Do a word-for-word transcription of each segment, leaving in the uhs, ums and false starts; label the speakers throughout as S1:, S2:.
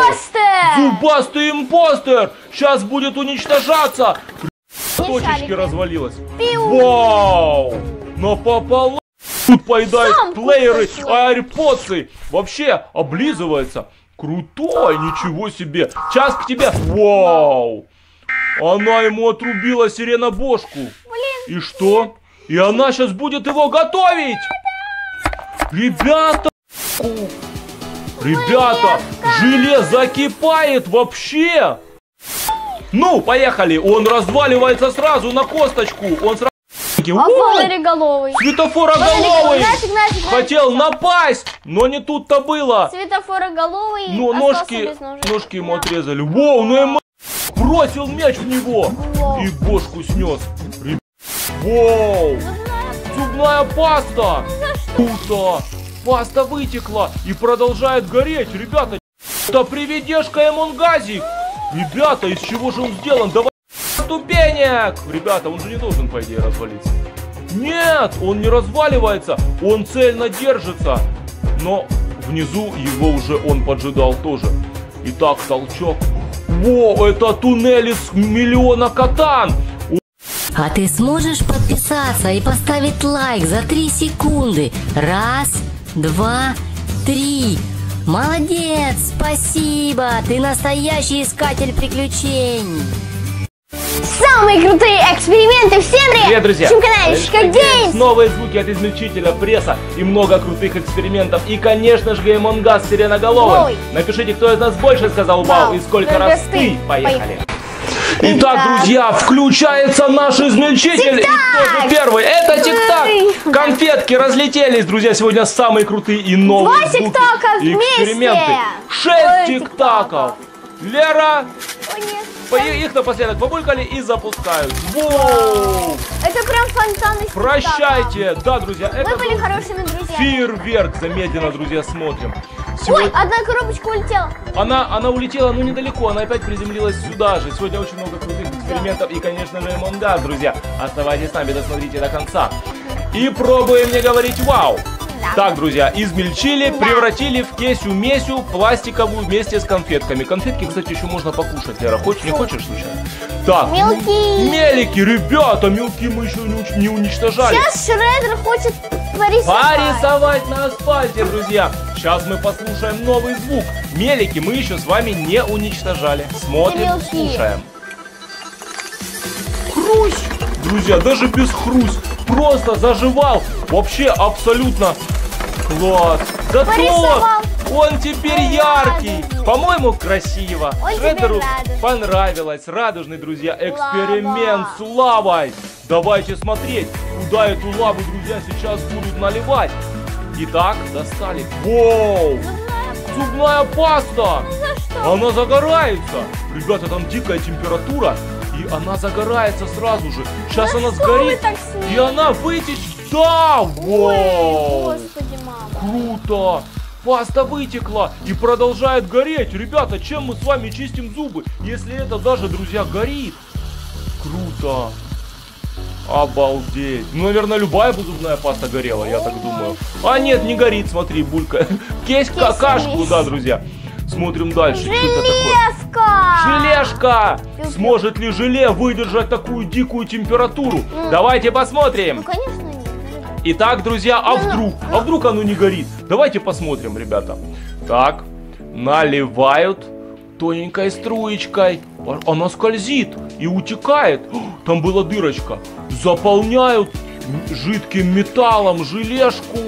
S1: Импостер!
S2: Зубастый импостер! Сейчас будет уничтожаться! Точечки развалилось. Вау! Напополам! Тут поедает
S1: Сам
S2: плееры,
S1: кусочек.
S2: аирподсы. Вообще облизывается. Крутой, ничего себе. Сейчас к тебе. Вау! Она ему отрубила сиренобошку.
S1: Блин.
S2: И что? И она сейчас будет его готовить. Ребята! Ребята! Желе закипает вообще! Ну, поехали! Он разваливается сразу на косточку. Он сразу...
S1: А Валериголовый.
S2: Светофороголовый!
S1: Нафиг, нафиг,
S2: Хотел
S1: нафиг.
S2: напасть, но не тут-то было.
S1: Светофороголовый.
S2: Ну,
S1: остался
S2: ножки,
S1: без ножей.
S2: ножки ему отрезали. Воу, ну ему бросил мяч в него.
S1: Воу.
S2: И бошку снес. Ребят, воу! Зубная паста! Круто! Паста вытекла и продолжает гореть, ребята. Это привидешка Эмонгазик. Ребята, из чего же он сделан? Давай ступенек! Ребята, он же не должен, по идее, развалиться. Нет, он не разваливается, он цельно держится. Но внизу его уже он поджидал тоже. Итак, толчок. Во, это туннель из миллиона катан.
S3: А ты сможешь подписаться и поставить лайк за три секунды? Раз, два, три. Молодец, спасибо, ты настоящий искатель приключений.
S1: Самые крутые эксперименты в серии.
S2: Привет, друзья!
S1: На канале Шика Геймс.
S2: Новые звуки от измельчителя пресса и много крутых экспериментов. И, конечно же, Геймонгаз с сиреноголовым.
S1: Ой.
S2: Напишите, кто из нас больше сказал вау, и сколько
S1: Только
S2: раз
S1: ты.
S2: ты. Поехали!
S1: Поехали.
S2: Итак, друзья, включается наш измельчитель. И кто же первый? Это тик-так. Конфетки разлетелись, друзья. Сегодня самые крутые и новые
S1: Два
S2: звуки
S1: тик-така
S2: и эксперименты.
S1: вместе.
S2: Шесть
S1: Ой,
S2: тик-таков. Лера,
S1: Ой, нет.
S2: по- их напоследок побулькали и запускают. Воу!
S1: Это прям фонтан из
S2: Прощайте. Да, друзья,
S1: тик-така.
S2: это
S1: Мы были
S2: был
S1: хорошими друзьями.
S2: фейерверк. Замедленно, друзья, смотрим.
S1: Ой,
S2: Сегодня...
S1: одна коробочка улетела.
S2: Она, она улетела, ну, недалеко, она опять приземлилась сюда же. Сегодня очень много крутых экспериментов и, конечно же, Эмонгаз, друзья. Оставайтесь с нами, досмотрите до конца. И пробуем не говорить вау.
S1: Да.
S2: Так, друзья, измельчили,
S1: Да.
S2: превратили в кесю-месю пластиковую вместе с конфетками. Конфетки, кстати, еще можно покушать, Лера. Хочешь, не хочешь, случайно? Так,
S1: Мелкие.
S2: мелики, ребята, мелки мы еще не, уч- не уничтожали.
S1: Сейчас Шреддер хочет порисовать.
S2: Порисовать на асфальте, друзья. Сейчас мы послушаем новый звук. Мелики мы еще с вами не уничтожали. Смотрим,
S1: Мелки.
S2: слушаем. Хрусь! Друзья, даже без хрусь. Просто заживал. Вообще абсолютно класс. Да
S1: Порисовал.
S2: тот, он теперь
S1: Ой,
S2: яркий.
S1: радужный.
S2: По-моему, красиво.
S1: Он теперь
S2: Шреддеру
S1: радужный.
S2: понравилось. Радужный, друзья, эксперимент
S1: Лава.
S2: с лавой. Давайте смотреть, куда эту лаву, друзья, сейчас будут наливать. Итак, достали. Воу! Зубная паста!
S1: За что?
S2: Она загорается! Ребята, там дикая температура, и она загорается сразу же. Сейчас
S1: Ну
S2: она
S1: что вы
S2: сгорит,
S1: так
S2: и
S1: смеетесь?
S2: она вытечет. Да!
S1: Ой,
S2: Воу!
S1: господи, мама.
S2: Круто! Паста вытекла и продолжает гореть. Ребята, чем мы с вами чистим зубы, если это даже, друзья, горит? Круто! Обалдеть! Ну, наверное, любая бы зубная паста горела, я так думаю. А нет, не горит, смотри, булька. Кейс какашку,
S1: весь.
S2: да, друзья. Смотрим дальше. Что это такое?
S1: Железка!
S2: Желешка!
S1: Пиу-пиу.
S2: Сможет ли желе выдержать такую дикую температуру? Давайте посмотрим.
S1: Ну, конечно, нет.
S2: Итак, друзья, а
S1: Ну, ну,
S2: вдруг?
S1: ну.
S2: А вдруг оно не горит? Давайте посмотрим, ребята. Так, наливают тоненькой струечкой. Она скользит и утекает. Там была дырочка. Заполняют жидким металлом желешку.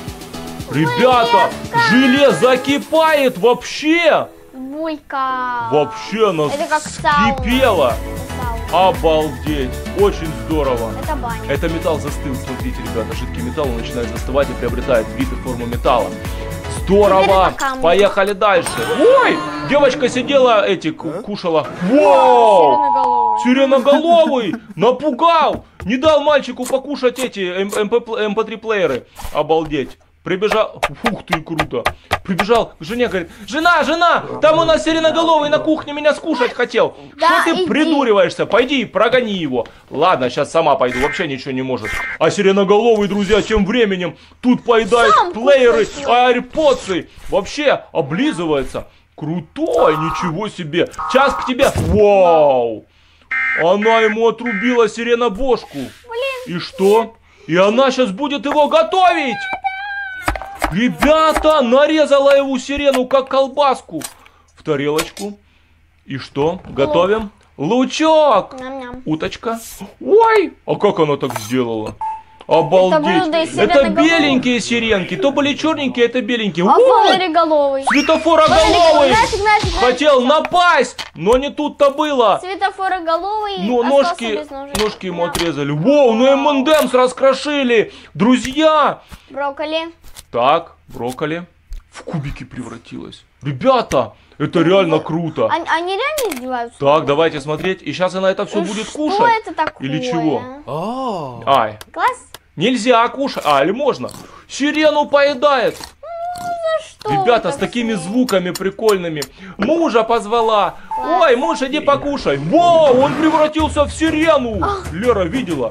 S2: Ребята, желе закипает вообще.
S1: Булька.
S2: Вообще она
S1: Это как сауна.
S2: вскипела.
S1: Это сауна.
S2: Обалдеть. Очень здорово.
S1: Это баня.
S2: Это металл застыл, смотрите, ребята, жидкий металл он начинает застывать и приобретает вид и форму металла. Здорово!
S1: Теперь это камни.
S2: Поехали дальше. Ой! Девочка сидела, эти, ку- кушала. Вау!
S1: Сиреноголовый.
S2: Сиреноголовый! Напугал! Не дал мальчику покушать эти эм пэ три плееры. Обалдеть. Прибежал, ух ты, круто. Прибежал к жене, говорит: жена, жена, там у нас сиреноголовый на кухне меня скушать хотел.
S1: Да,
S2: Что ты
S1: иди.
S2: придуриваешься? Пойди и прогони его. Ладно, сейчас сама пойду, вообще ничего не может. А сиреноголовый, друзья, тем временем тут поедает
S1: Сам
S2: плееры,
S1: кушает.
S2: аирподсы. Вообще облизывается. Крутой, ничего себе. Сейчас к тебе. Вау. Она ему отрубила сиренобошку.
S1: Блин.
S2: И что? И она сейчас будет его готовить. Ребята, нарезала его сирену, как колбаску. В тарелочку. И что? Готовим? Лучок.
S1: Ням-ням.
S2: Уточка. Ой, а как она так сделала? Обалдеть.
S1: Это, из
S2: это беленькие сиренки. То были черненькие, это беленькие.
S1: А фонарь-головый.
S2: Светофороголовый. Хотел напасть, но не тут-то было.
S1: Светофороголовый.
S2: Ну, ножки, ножки ему отрезали. Воу, ну эм энд эмс раскрошили. Друзья.
S1: Брокколи.
S2: Так, брокколи в кубики превратилась. Ребята, это реально круто.
S1: Они, они реально издеваются?
S2: Так, давайте смотреть. И сейчас она это все будет
S1: что
S2: кушать.
S1: Что это такое?
S2: Или чего?
S4: Oh.
S2: Ай.
S1: Класс.
S2: Нельзя кушать. А, или можно? Сирену поедает.
S1: Ну, что
S2: Ребята, с такими
S1: смеешь?
S2: звуками прикольными. Мужа позвала. Класс. Ой, муж, иди покушай. Воу, он превратился в сирену. Ах. Лера видела?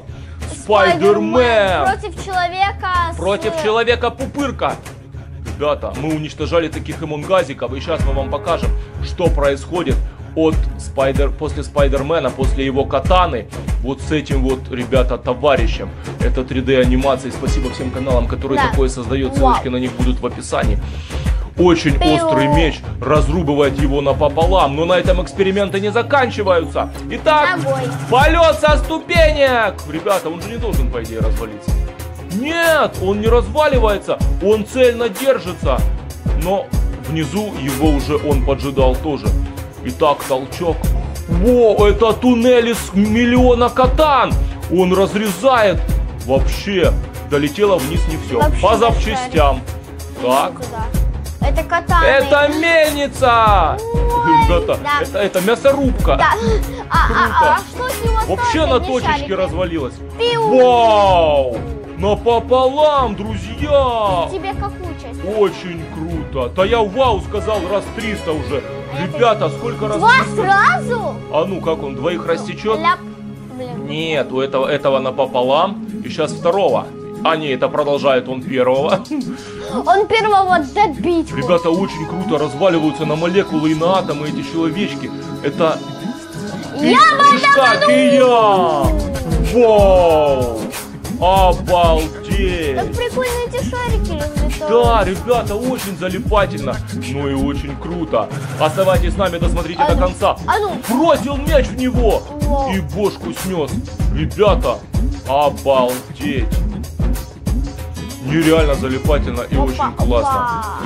S2: Спайдермен.
S1: Против человека.
S2: Против
S1: с...
S2: человека-пупырка. Ребята, мы уничтожали таких иммунгазиков. И сейчас мы вам покажем, что происходит от Спайдер... после Спайдермена, после его катаны. Вот с этим вот, ребята, товарищем. Это три дэ анимации. Спасибо всем каналам, которые
S1: да.
S2: такое создают. Ссылочки
S1: Вау.
S2: на них будут в описании. Очень
S1: Пиу.
S2: острый меч разрубывает его напополам. Но на этом эксперименты не заканчиваются. Итак,
S1: Ногой.
S2: полет со ступенек. Ребята, он же не должен, по идее, развалиться. Нет, он не разваливается. Он цельно держится. Но внизу его уже он поджидал тоже. Итак, толчок. Во, это туннель из миллиона катан. Он разрезает. Вообще, долетело вниз не все.
S1: Вообще
S2: по запчастям. Так.
S1: Это катаны.
S2: Это мельница.
S1: Ой,
S2: Ребята,
S1: да.
S2: это, это мясорубка.
S1: Да. А,
S2: Круто.
S1: а, а, а что с него
S2: Вообще
S1: осталось?
S2: на
S1: Одни
S2: точечке
S1: шарики.
S2: развалилась.
S1: Пиу.
S2: Вау! Напополам, друзья!
S1: Тебе какую часть?
S2: Очень круто. Да я вау сказал раз триста уже. Ребята, сколько раз...
S1: Два сразу?
S2: А ну, как он, двоих рассечет?
S1: Ляп. Блин.
S2: Нет, у этого, этого напополам. И сейчас второго. А не, это продолжает он первого.
S1: Он первого добить.
S2: Ребята, очень круто разваливаются на молекулы и на атомы эти человечки. Это...
S1: Я
S2: Кия! Вау! Обалдеть!
S1: Так прикольно эти шарики летают.
S2: Да, ребята, очень залипательно. Ну и очень круто. Оставайтесь с нами, досмотрите
S1: А
S2: до
S1: ну,
S2: конца.
S1: а ну.
S2: Бросил мяч в него.
S1: Вау.
S2: И бошку снес. Ребята, обалдеть. Нереально залипательно и
S1: Опа,
S2: очень классно.
S1: опа.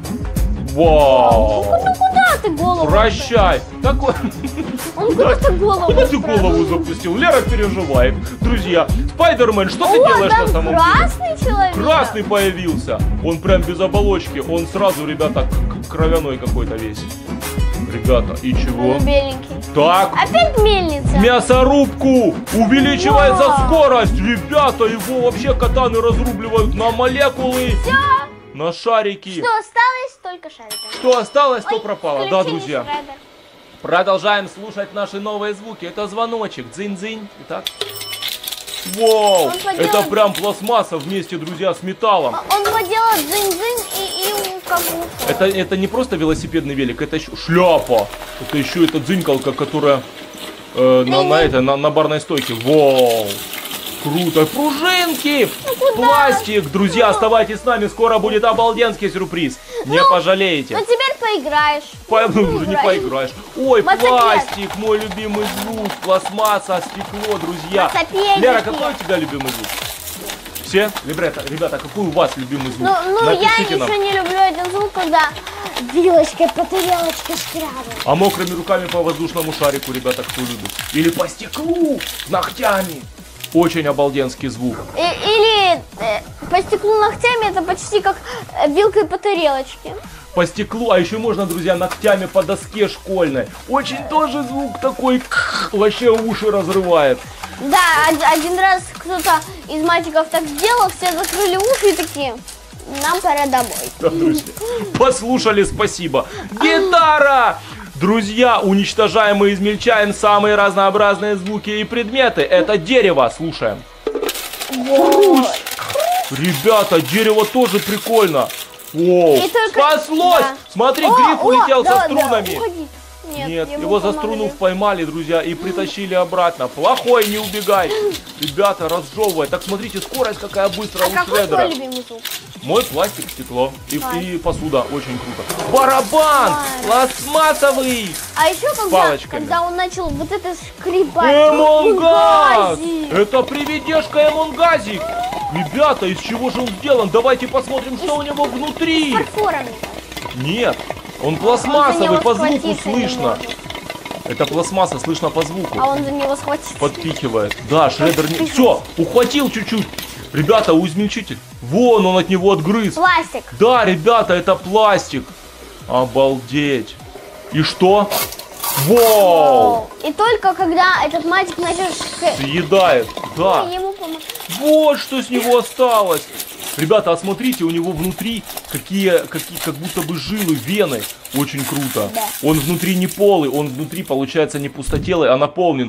S2: Вау.
S1: Ну куда ты голову?
S2: Прощай. Такой...
S1: Он просто голову.
S2: Куда ты голову запустил? Лера переживает. Друзья, Спайдермен, что ты
S1: О,
S2: делаешь
S1: там
S2: на самом деле?
S1: красный человек.
S2: Красный появился. Он прям без оболочки. Он сразу, ребята, к- кровяной какой-то весь. Ребята, и чего?
S1: Он беленький.
S2: Так,
S1: Опять мельница.
S2: мясорубку увеличивается
S1: Вау.
S2: скорость. Ребята, его вообще катаны разрубливают на молекулы,
S1: Все.
S2: на шарики.
S1: Что осталось? Только шарики.
S2: Что осталось, то
S1: Ой,
S2: пропало. Да,
S1: включили
S2: друзья.
S1: шредер.
S2: Продолжаем слушать наши новые звуки. Это звоночек. Дзынь-дзынь. Итак. Вау!
S1: Он поделал-
S2: Это прям пластмасса вместе, друзья, с металлом.
S1: Он поделал дзынь-дзынь и, и как будто.
S2: Это, это не просто велосипедный велик, это еще шляпа. Это еще эта дзынькалка, которая э, на, на, этой, на, на барной стойке. Вау! Круто! Пружинки! Пластик! Друзья, оставайтесь с нами, скоро будет обалденский сюрприз. Не пожалеете.
S1: Ну теперь поиграешь.
S2: По- ну, уже не
S1: Играй.
S2: поиграешь. Ой,
S1: Мотопед.
S2: пластик, мой любимый звук. Пластмасса, стекло, друзья.
S1: Мотопедики.
S2: Лера, какой у тебя любимый звук? Все? Ребята, ребята, какой у вас любимый звук?
S1: Ну, ну я
S2: Напишите нам.
S1: еще не люблю один звук, когда вилочкой по тарелочке шкрябают.
S2: А мокрыми руками по воздушному шарику, ребята, кто любит? Или по стеклу ногтями. Очень обалденский звук.
S1: И- или э, по стеклу ногтями это почти как э, вилкой по тарелочке.
S2: По стеклу, а еще можно, друзья, ногтями по доске школьной. Очень тоже звук такой, вообще уши разрывает.
S1: Да, од- один раз кто-то из мальчиков так сделал, все закрыли уши и такие, нам пора домой.
S2: Да, друзья, послушали, спасибо. Гитара! Друзья, уничтожаем и измельчаем самые разнообразные звуки и предметы. Это дерево, слушаем.
S1: Вот.
S2: Ребята, дерево тоже прикольно. Воу,
S1: И только-
S2: спаслось!
S1: да.
S2: Смотри,
S1: О,
S2: гриф
S1: о,
S2: улетел
S1: да,
S2: со
S1: да,
S2: струнами.
S1: уходи. Нет,
S2: Нет,
S1: ему
S2: его за
S1: помогли.
S2: струну поймали, друзья, и притащили обратно. Плохой, не убегай. Ребята, разжевывай. Так смотрите, скорость какая быстрая
S1: А
S2: у
S1: какой
S2: Шреддера.
S1: твой любимый звук?
S2: Мой пластик, стекло и,
S1: Класс.
S2: и посуда, очень круто. Барабан,
S1: Класс.
S2: пластмассовый.
S1: А еще когда,
S2: палочками.
S1: когда он начал вот это скрипать.
S2: Эмонгаз!
S1: Эмонгази.
S2: Это привидешка Эмонгазик. Ребята, из чего же он сделан? Давайте посмотрим, что у него внутри.
S1: Фарфорами.
S2: Нет, он
S1: Он за
S2: пластмассовый,
S1: него
S2: по звуку
S1: схватиться не
S2: слышно.
S1: может.
S2: Это пластмасса, слышно по звуку.
S1: А он за него схватится.
S2: Подпихивает. Да, Шреддер не...
S1: Подпихивает.
S2: Все, ухватил чуть-чуть. Ребята, измельчитель. Вон он от него отгрыз.
S1: Пластик.
S2: Да, ребята, это пластик. Обалдеть. И что? Воу!
S1: И только когда этот мальчик начал ш-
S2: Съедает. Да.
S1: ему помог.
S2: Вот что с него осталось. Ребята, а смотрите, у него внутри какие, какие, как будто бы жилы, вены. Очень круто.
S1: Да.
S2: Он внутри не полый, он внутри, получается, не пустотелый, а наполнен.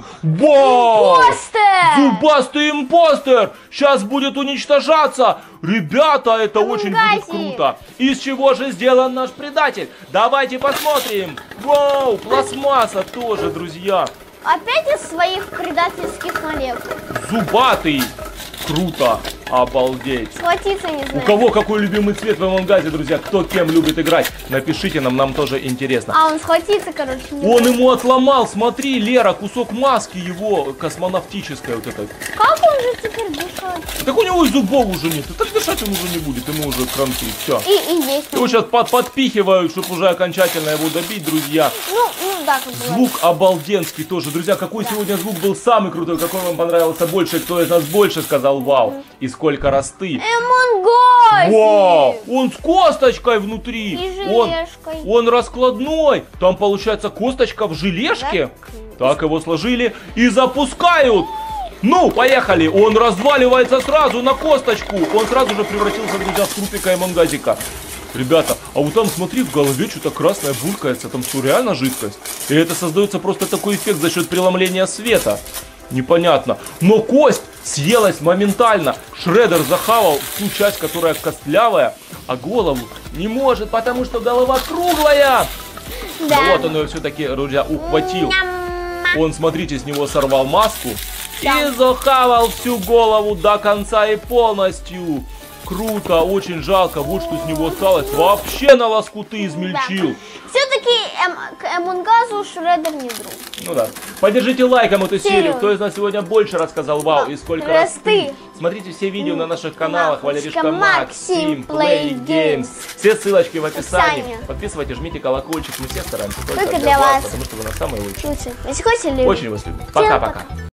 S2: Вау!
S1: Импостер!
S2: Зубастый импостер! Сейчас будет уничтожаться! Ребята, это очень будет
S1: Амонгази!
S2: круто! Из чего же сделан наш предатель? Давайте посмотрим! Вау! Пластмасса тоже, друзья!
S1: Опять из своих предательских налев.
S2: Зубатый! Круто! Обалдеть!
S1: Схватиться не
S2: У
S1: знаю.
S2: кого какой любимый цвет в Амонгазе, друзья? Кто кем любит играть? Напишите нам, нам тоже интересно.
S1: А он схватиться, короче, не
S2: Он
S1: может.
S2: ему отломал, смотри, Лера, кусок маски его космонавтической вот этой.
S1: Как он же теперь дышит?
S2: Так у него и зубов уже нет. Так дышать он уже не будет, ему уже кранты. Все.
S1: И, и есть.
S2: Его сейчас под, подпихивают, чтобы уже окончательно его добить, друзья.
S1: Ну, ну да, как бы.
S2: Звук обалденский тоже. Друзья, какой сегодня звук был самый крутой? Какой вам понравился больше? Кто из нас больше сказал вау? И сколько раз ты?
S1: Эмонгази!
S2: Вау! Он с косточкой внутри.
S1: И
S2: Он,
S1: желешкой.
S2: он раскладной. Там получается косточка в желешке. Так его сложили и запускают. Ну, поехали. Он разваливается сразу на косточку. Он сразу же превратился, друзья, в трупика Эмонгазика. Ребята, а вот там, смотри, в голове что-то красное булькается. Там что, реально жидкость? И это создается просто такой эффект за счет преломления света. Непонятно. Но кость съелась моментально. Шреддер захавал ту часть, которая костлявая, а голову не может, потому что голова круглая.
S1: Да.
S2: Вот он ее все-таки, друзья, ухватил. Он, смотрите, с него сорвал маску и захавал всю голову до конца и полностью. Круто, очень жалко. Вот что с него осталось. Вообще на лоскуты измельчил.
S1: Все-таки эм, к Эмонгазу Шреддер не друг.
S2: Ну да. Поддержите лайком эту серию.
S1: Серию.
S2: Кто из нас сегодня больше рассказал вау и сколько раз
S1: Раз ты.
S2: Смотрите все видео на наших каналах.
S1: Валеришка
S2: Валеришка
S1: Максим,
S2: Максим, Play
S1: Play
S2: Games.
S1: Games.
S2: Все ссылочки в описании.
S1: Описание.
S2: Подписывайтесь, жмите колокольчик. Мы все стараемся только,
S1: Только для вас.
S2: потому что вы нас самые лучшие.
S1: Лучше. Если хотите,
S2: Очень вас любим. Пока-пока.